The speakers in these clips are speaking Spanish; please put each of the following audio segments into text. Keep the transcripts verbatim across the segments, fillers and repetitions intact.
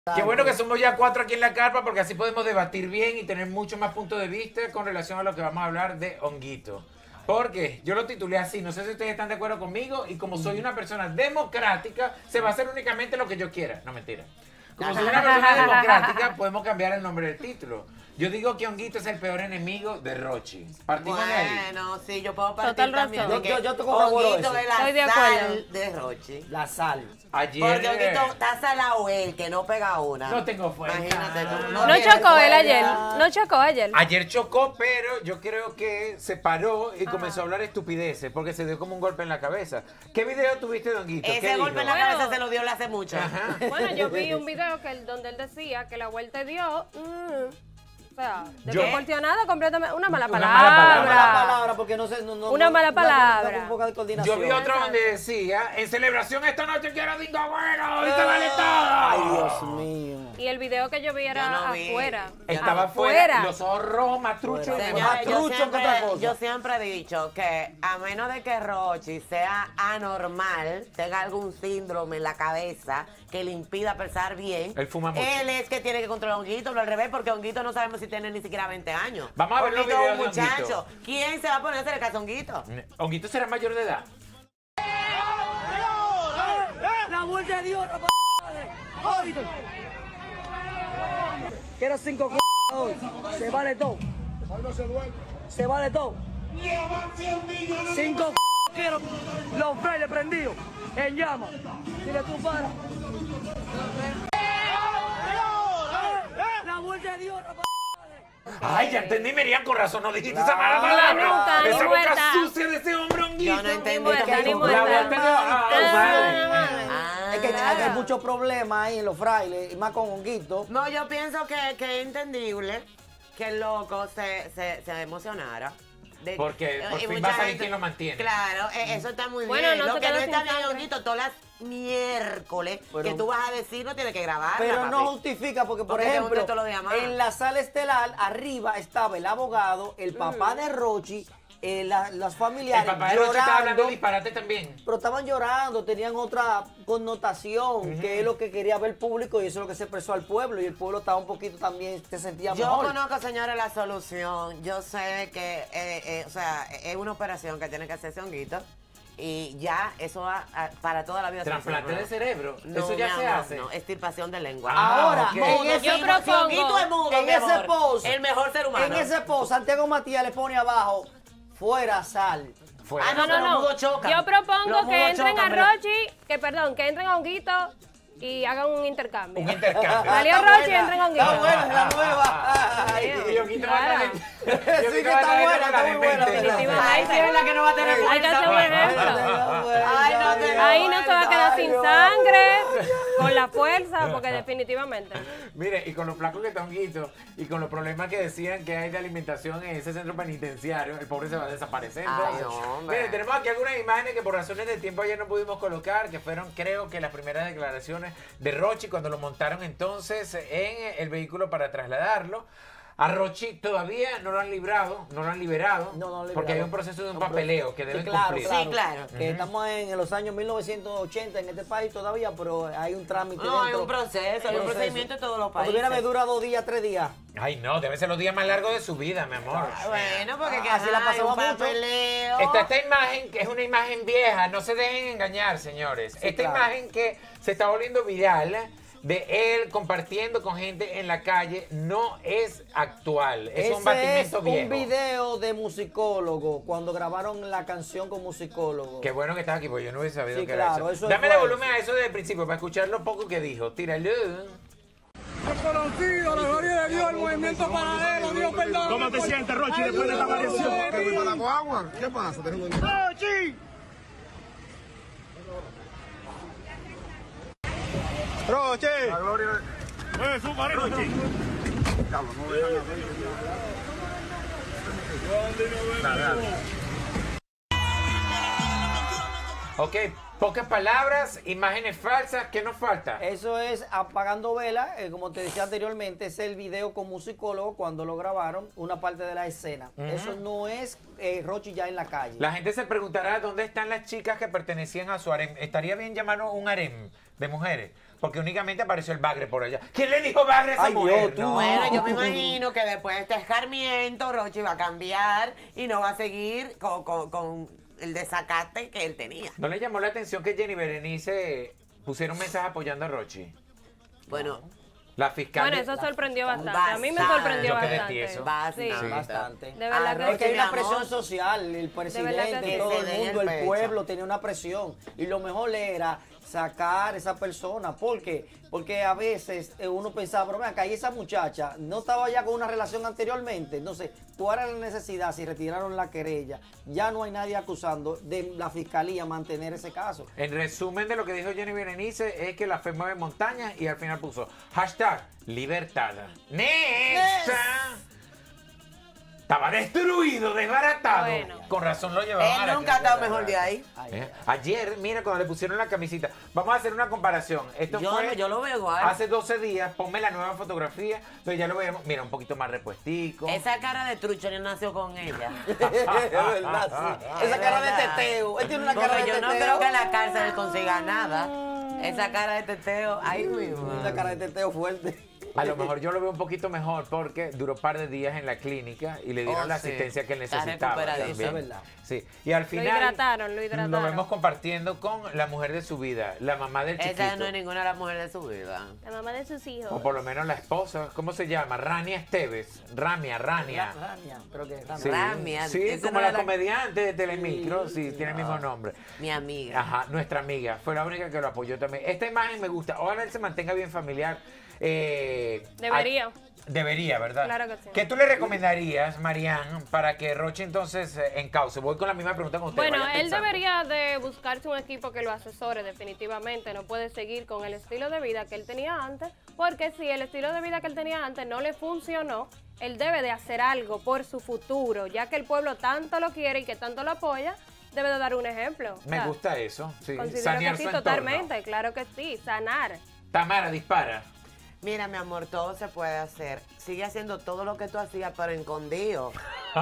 Qué bueno que somos ya cuatro aquí en la carpa porque así podemos debatir bien y tener mucho más puntos de vista con relación a lo que vamos a hablar de Honguito. Porque yo lo titulé así, no sé si ustedes están de acuerdo conmigo y como soy una persona democrática, se va a hacer únicamente lo que yo quiera. No, mentira. Como soy una persona democrática, podemos cambiar el nombre del título. Yo digo que Honguito es el peor enemigo de Rochi. Partimos bueno, de ahí. Bueno, sí, yo puedo partir Total también razón. de Yo, que yo, yo te corroboro Honguito eso. es la Estoy de sal acuerdo. de Rochi. La sal. Ayer... Porque Honguito está salado él, que no pega una. No tengo fuerza. Imagínate tú. No tiene chocó él fuerza. ayer. No chocó ayer. Ayer chocó, pero yo creo que se paró y comenzó a hablar estupideces porque se dio como un golpe en la cabeza. ¿Qué video tuviste de Honguito? ¿Qué Ese golpe dijo? en la Bueno. cabeza se lo dio él hace mucho. Ajá. Bueno, yo vi un video que él- donde él decía que la vuelta dio. mm, o sea, Yo- desproporcionado completamente. Una mala Una palabra. mala palabra. Una mala palabra porque no sé. No, no, Una no- mala no- no- no- palabra. no- un poco de coordinación. Yo vi otro donde decía, en celebración esta noche quiero Dingo Bueno y se vale todo. Ay, Dios mío. Y el video que yo vi era Yo no vi. afuera. Estaba afuera, los ojos rojos, más truchos. Fuera. y Señores, demás. Más Yo trucho que siempre, otra cosa. yo siempre he dicho que a menos de que Rochi sea anormal, tenga algún síndrome en la cabeza que le impida pensar bien, Él fuma mucho. él es que tiene que controlar a Honguito, pero al revés, porque Honguito no sabemos si tiene ni siquiera veinte años. Vamos a ver los Honguito es un videos de Honguito. muchacho. ¿Quién se va a poner a hacer caso a Honguito? Honguito será mayor de edad. La vuelta de Dios, quiero cinco c hoy. Se vale todo. Se vale todo. Cinco c quiero. Los frailes prendidos. En llama. Dile tú para. La vuelta de Dios. Ay, ya entendí, Miriam, con razón no dijiste esa mala No, palabra. nunca, ni Esa boca muerta. sucia de ese hombre Honguito. Yo no entendí. Ni muerta, que ni tú- muerta. La vuelta de ah, Ah, madre. Ah. Es que hay, hay muchos problemas ahí en los frailes, y más con Honguito. No, yo pienso que, que es entendible que el loco se, se, se emocionara. De- Porque por y fin mucha va a salir gente- quien lo mantiene. Claro, eh, eso está muy Bueno, bien. no Lo se que quedó no sin está bien, sangre. Honguito, todas las miércoles Pero- que tú vas a decir no tienes que grabar. Pero no justifica porque, por Porque te ejemplo, hunde todos los días más. en la sala estelar, arriba estaba el abogado, el papá de Rochi, eh, la- las El familiares papá de Rochi estaba hablando llorando, disparate también. pero estaban llorando, tenían otra connotación, que es lo que quería ver el público y eso es lo que se expresó al pueblo y el pueblo estaba un poquito también, se sentía Yo mejor. conozco, señores, la solución. Yo sé que, eh, eh, o sea, es una operación que tiene que hacerse Honguito y ya eso va a- para toda la vida. Trasplante de cerebro. No, Eso ya mi se amor, hace. No, extirpación de lengua. Ah, Ahora, ok. en ese, Yo Si- propongo- si Honguito es mudo, en mi ese amor, post, el mejor ser humano. en ese post, Santiago Matías le pone abajo, fuera sal. Fuera. Ah, No, no, Los no. mudos chocan. Yo Los propongo que mudos entren chocan, a ¿verdad? Rochi, que perdón, que entren a Honguito y hagan un intercambio. Un intercambio. Salió Está Rochi y buena, entren a Honguito. Está buena, es la nueva. Ay, Sí. Y Honguito va a Claro. traer- Sí, Honguito que va a está traer buena, con la está muy buena, demente. ¿verdad? Ay, sí, es verdad que no va a tener Hay que hacer un ejemplo. Ay, no te- Ahí no se va a quedar Ay, sin Dios. sangre, con la fuerza, porque definitivamente. Mire, y con los flacos que está Honguito y con los problemas que decían que hay de alimentación en ese centro penitenciario, el pobre se va a desaparecer. Ay, entonces. hombre. Mire, tenemos aquí algunas imágenes que por razones de tiempo ayer no pudimos colocar, que fueron creo que las primeras declaraciones de Rochi cuando lo montaron entonces en el vehículo para trasladarlo. A Rochi todavía no lo han librado, no lo han liberado, No, no lo han porque hay liberado. un proceso de un Un papeleo proceso. que Sí, deben claro, cumplir. claro. Sí, claro. Que estamos en, los años mil novecientos ochenta en este país todavía, pero hay un trámite No, hay dentro. un proceso, hay un procedimiento en todos los Cuando países. viene a ver dura dos días, tres días. Ay, no, deben ser los días más largos de su vida, mi amor. Bueno, porque Ah, que así la ajá, hay pasamos un mucho. papeleo. Está esta imagen que es una imagen vieja, no se dejen engañar, señores. Sí, esta claro. imagen que se está volviendo viral de él compartiendo con gente en la calle no es actual, es Ese un batimiento es viejo. un video de musicólogo, cuando grabaron la canción con musicólogo. Qué bueno que estás aquí, porque yo no hubiese sabido Sí, que claro, era eso. eso es Dame el falso. volumen a eso desde el principio para escuchar lo poco que dijo. Tíralo. Reconocido, la gloria de Dios, el movimiento paralelo, Dios perdón. ¿Cómo te sientes, Rochi, después de esta variación? ¿Que me para con agua? ¿Qué pasa? ¡Rochi! Rochi. La gloria de... Eh, suma, Rochi. Ok, pocas palabras, imágenes falsas, ¿qué nos falta? Eso es Apagando Velas, eh, como te decía anteriormente, es el video con musicólogo cuando lo grabaron, una parte de la escena. Eso no es eh, Rochi ya en la calle. La gente se preguntará dónde están las chicas que pertenecían a su harem. ¿Estaría bien llamarlo un harem de mujeres? porque únicamente apareció el bagre por allá. ¿Quién le dijo bagre a esa Ay, mujer? Dios, tú. No. Bueno, yo me imagino que después de este escarmiento, Rochi va a cambiar y no va a seguir con, con- con el desacate que él tenía. ¿No le llamó la atención que Jenny Berenice pusiera un mensaje apoyando a Rochi? Bueno, La fiscal. Bueno, de- eso sorprendió bastante. Bastante. A mí me sorprendió Yo quedé bastante. tieso. bastante. Sí. Bastante. De verdad Ah, que Porque hay mi una amor. presión social, el verdad presidente, que sí. todo Que el se den mundo, el el pecho. pueblo tenía una presión. Y lo mejor era sacar esa persona. ¿Por qué? Porque a veces eh, uno pensaba, pero ven acá, y esa muchacha no estaba ya con una relación anteriormente. Entonces, ¿cuál era la necesidad? Si retiraron la querella, ya no hay nadie acusando de la fiscalía mantener ese caso. En resumen de lo que dijo Jenny Berenice es que la fe mueve montañas y al final puso hashtag libertad. Next. Estaba destruido, desbaratado. Bueno. Con razón lo llevaban a Él la nunca ha clínica estado mejor de ahí. Ay, Eh, Ayer, mira, cuando le pusieron la camisita, vamos a hacer una comparación. Esto Yo, fue yo lo veo igual. hace doce días, ponme la nueva fotografía, entonces ya lo vemos, mira, un poquito más repuestico. Esa cara de trucho no nació con ella. es verdad, sí. Esa cara de teteo. Él tiene una Porque cara de yo teteo. no creo que en la cárcel él consiga nada. Esa cara de teteo, ahí mismo. Una cara de teteo fuerte. A lo mejor yo lo veo un poquito mejor porque duró un par de días en la clínica y le dieron Oh, la sí. asistencia que él Está necesitaba. recuperadísimo. también. Es verdad. Sí. Y al final hidrataron, lo hidrataron. lo vemos compartiendo con la mujer de su vida, la mamá del chiquito. Esa no es ninguna de las mujeres de su vida. La mamá de sus hijos. O por lo menos la esposa, ¿cómo se llama? Rania Esteves. Ramia, Rania. Rania, creo que es Rania. Sí, Ramia, sí, esa como no la era la- comediante de Telemicro, sí, tiene el mismo nombre. Mi amiga. Ajá, nuestra amiga, fue la única que lo apoyó también. Esta imagen me gusta, ojalá él se mantenga bien familiar. Eh, Debería. a- debería, ¿verdad? Claro que sí. ¿Qué tú le recomendarías, Marianne, para que Rochi entonces eh, encauce? Voy con la misma pregunta con usted. Bueno, vaya él pensando. debería de buscarse un equipo que lo asesore definitivamente. No puede seguir con el estilo de vida que él tenía antes, porque si el estilo de vida que él tenía antes no le funcionó, él debe de hacer algo por su futuro, ya que el pueblo tanto lo quiere y que tanto lo apoya, debe de dar un ejemplo. O Me sea, gusta eso, sí. Considero Sanear que sí, su entorno. totalmente, claro que sí, sanar. Tamara, dispara. Mira, mi amor, todo se puede hacer. Sigue haciendo todo lo que tú hacías, pero escondido.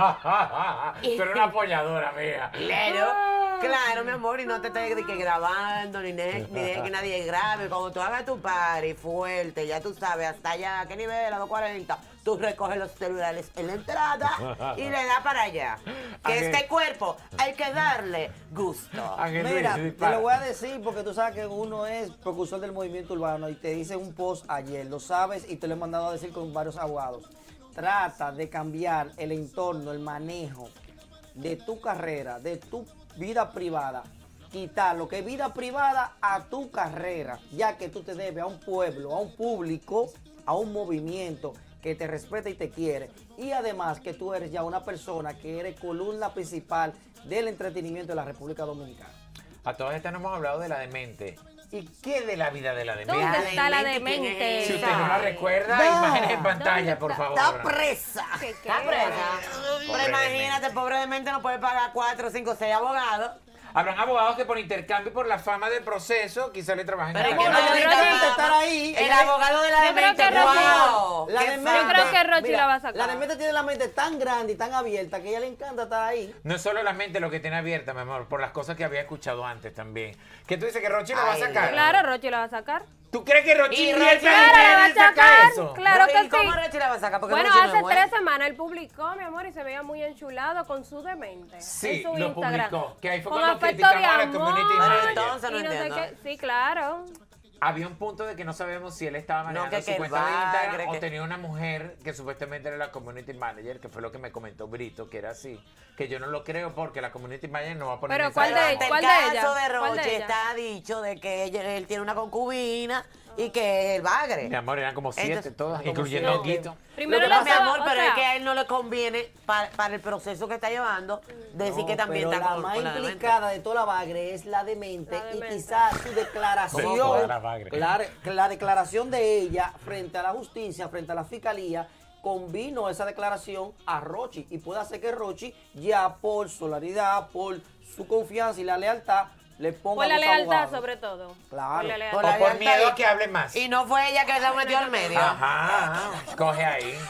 Tú eres una apoyadora, mía. Claro, claro, mi amor, y no te estés de que grabando, ni de, ni de que nadie grabe. Cuando tú hagas tu party fuerte, ya tú sabes, hasta allá, ¿a qué nivel? A doscientos cuarenta, tú recoges los celulares en la entrada y le das para allá. Que Ángel. este cuerpo hay que darle gusto. Ángel Mira, Luis, te dispara. lo voy a decir porque tú sabes que uno es precursor del movimiento urbano y te dice un post ayer, lo sabes y te lo he mandado a decir con varios abogados. Trata de cambiar el entorno, el manejo de tu carrera, de tu vida privada. Quitar lo que es vida privada a tu carrera, ya que tú te debes a un pueblo, a un público, a un movimiento que te respeta y te quiere. Y además que tú eres ya una persona que eres columna principal del entretenimiento de la República Dominicana. A todas estas no hemos hablado de la demente. ¿Y qué de la vida de la demente? ¿Dónde La está la demente, ¿quién demente? es Si esa? usted no la recuerda, No. imágenes en pantalla, por ¿Dónde favor. ¡Está presa! ¿Qué, qué? Está presa. Pero Pobre imagínate, pobre demente no puede pagar cuatro, cinco, seis abogados. Habrán abogados que por intercambio y por la fama del proceso quizá le trabajen Pero a es la que ¿Cómo no la demente. tiene demente que estar ahí? El Ella- abogado de la Yo creo demente, que Rochi- wow. La qué demente- Yo creo que Rochi Mira, la va a sacar. La demente tiene la mente tan grande y tan abierta que a ella le encanta estar ahí. No es solo la mente lo que tiene abierta, mi amor, por las cosas que había escuchado antes también. ¿Qué tú dices que Rochi lo va a Ay, sacar? Claro, Rochi la va a sacar. ¿Tú crees que Rochi Y invierta Rochi- dinero Claro, la va a y saca sacar. eso? Claro Pero, que ¿y cómo sí. Rochi la va a sacar? Porque Bueno, Rochi no es hace bueno. tres semanas él publicó, mi amor, y se veía muy enchulado con su demente. Sí, en su lo Instagram. publicó, que ahí fue Con cuando afecto criticamos de a la amor, community Pero manager. entonces no y no sé entiendo. qué. Sí, claro. Había un punto de que no sabemos si él estaba manejando que- su que cuenta de va, Instagram cree o que- tenía una mujer que supuestamente era la community manager, que fue lo que me comentó Brito, que era así. Que yo no lo creo porque la community manager no va a poner Pero, mensajes. ¿cuál de- Ante cuál el de caso ella? de ¿Cuál de Rochi ella? está dicho de que ella- él tiene una concubina y que el bagre. Mi amor, eran como siete Entonces, todas, como incluyendo siete. Honguito. Primero Lo que la pasa, mi estaba- amor, o pero es sea, que a él no le conviene para, para el proceso que está llevando decir No, que también pero está la con, más con la demente. implicada de toda la bagre es la demente, La demente. y quizás su De declaración, toda la bagre. la, la declaración de ella frente a la justicia, frente a la fiscalía, convino esa declaración a Rochi y puede hacer que Rochi ya por solidaridad, por su confianza y la lealtad le ponga por la los lealtad, abogados. sobre todo. Claro. Por la lealtad. Por O la por lealtad miedo y- a que hable más. Y no fue ella que se metió al medio. Ajá, coge ahí.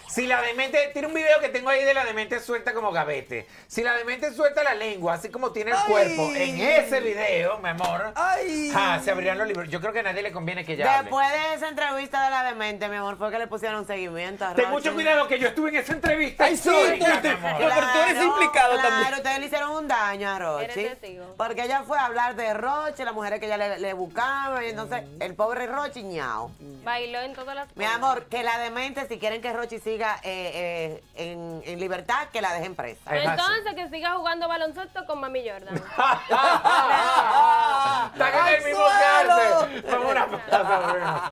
Si la demente, tiene un video que tengo ahí de la demente suelta como gavete. Si la demente suelta la lengua, así como tiene el Ay. cuerpo, en ese video, mi amor, Ay. ja, se abrirán los libros. Yo creo que a nadie le conviene que ella hable. Después de esa entrevista de la demente, mi amor, fue que le pusieron seguimiento a Ten Rochi. mucho cuidado que yo estuve en esa entrevista. Ay, sí, histórica, tú- mi amor. tú- pero tú eres implicado claro, también. Ustedes le hicieron un daño a Rochi. Eres testigo. Porque ella fue a hablar de Rochi, las mujeres que ella le, le buscaba, y entonces el pobre Rochi ñao. Bailó en todas las Mi amor, que la demente, si quieren que Rochi siga eh, eh, en, en libertad, que la dejen presa. Es así. Entonces que siga jugando baloncesto con Mami Jordan. Están en el mismo ¡Al suelo! cárcel. Vamos a una pausa, volvemos.